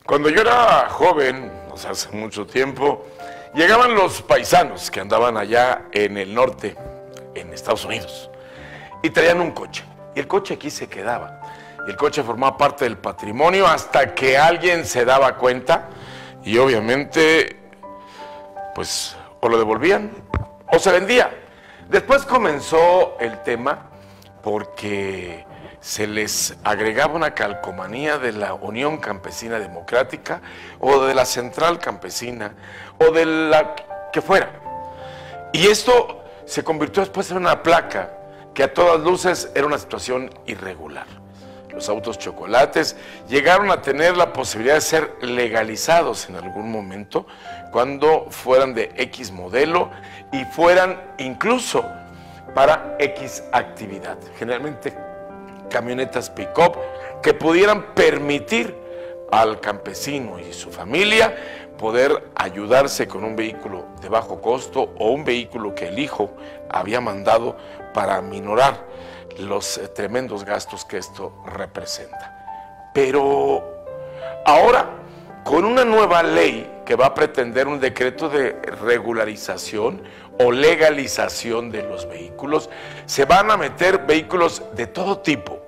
Cuando yo era joven, o sea, hace mucho tiempo, llegaban los paisanos que andaban allá en el norte, en Estados Unidos, y traían un coche. Y el coche aquí se quedaba. Y el coche formaba parte del patrimonio hasta que alguien se daba cuenta y obviamente, pues, o lo devolvían o se vendía. Después comenzó el tema porque se les agregaba una calcomanía de la Unión Campesina Democrática o de la Central Campesina o de la que fuera. Y esto se convirtió después en una placa que a todas luces era una situación irregular. Los autos chocolates llegaron a tener la posibilidad de ser legalizados en algún momento cuando fueran de X modelo y fueran incluso para X actividad. Generalmente camionetas pick-up que pudieran permitir al campesino y su familia poder ayudarse con un vehículo de bajo costo o un vehículo que el hijo había mandado para aminorar los tremendos gastos que esto representa. Pero ahora, con una nueva ley que va a pretender un decreto de regularización o legalización de los vehículos, se van a meter vehículos de todo tipo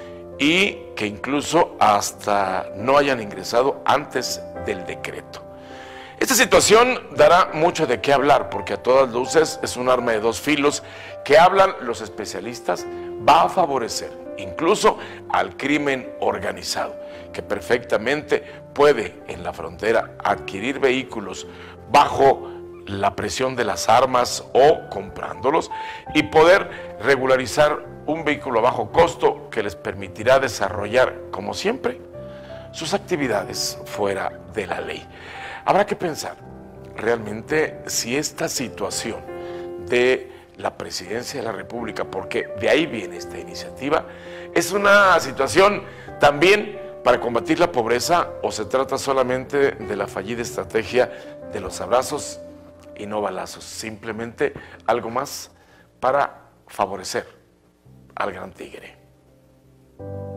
y que incluso hasta no hayan ingresado antes del decreto. Esta situación dará mucho de qué hablar porque a todas luces es un arma de dos filos que hablan los especialistas, va a favorecer incluso al crimen organizado, que perfectamente puede en la frontera adquirir vehículos bajo la presión de las armas o comprándolos y poder regularizar un vehículo a bajo costo que les permitirá desarrollar, como siempre, sus actividades fuera de la ley. Habrá que pensar realmente si esta situación de la presidencia de la República, porque de ahí viene esta iniciativa, es una situación también para combatir la pobreza o se trata solamente de la fallida estrategia de los abrazos y no balazos, simplemente algo más para favorecer al gran tigre.